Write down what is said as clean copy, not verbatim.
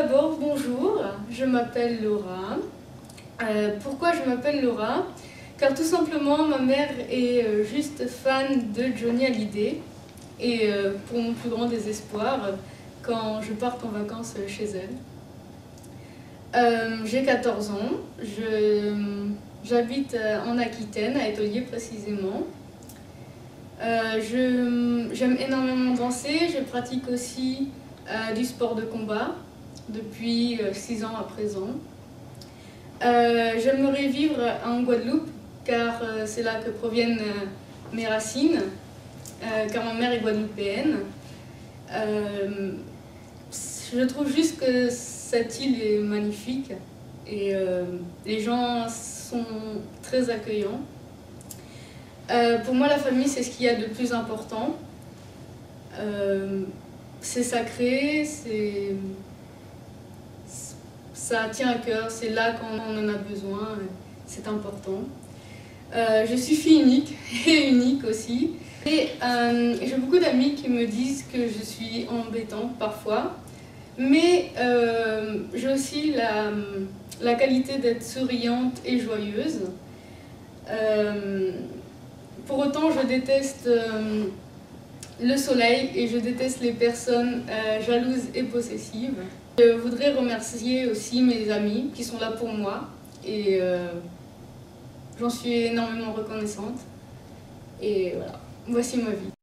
d'abord, bonjour, je m'appelle Laura. Pourquoi je m'appelle Laura? Car tout simplement, ma mère est juste fan de Johnny Hallyday. Et pour mon plus grand désespoir, quand je parte en vacances chez elle. J'ai 14 ans, j'habite en Aquitaine, à Étolier précisément. J'aime énormément danser, je pratique aussi du sport de combat depuis 6 ans à présent. J'aimerais vivre en Guadeloupe car c'est là que proviennent mes racines, car ma mère est guadeloupéenne. Je trouve juste que cette île est magnifique et les gens sont très accueillants. Pour moi, la famille, c'est ce qu'il y a de plus important. C'est sacré, ça tient à cœur, c'est là qu'on en a besoin, c'est important. Je suis fille unique et unique aussi. Et j'ai beaucoup d'amis qui me disent que je suis embêtante parfois, mais j'ai aussi la qualité d'être souriante et joyeuse. Pour autant, je déteste le soleil et je déteste les personnes jalouses et possessives. Je voudrais remercier aussi mes amis qui sont là pour moi et j'en suis énormément reconnaissante. Et voilà, voici ma vie.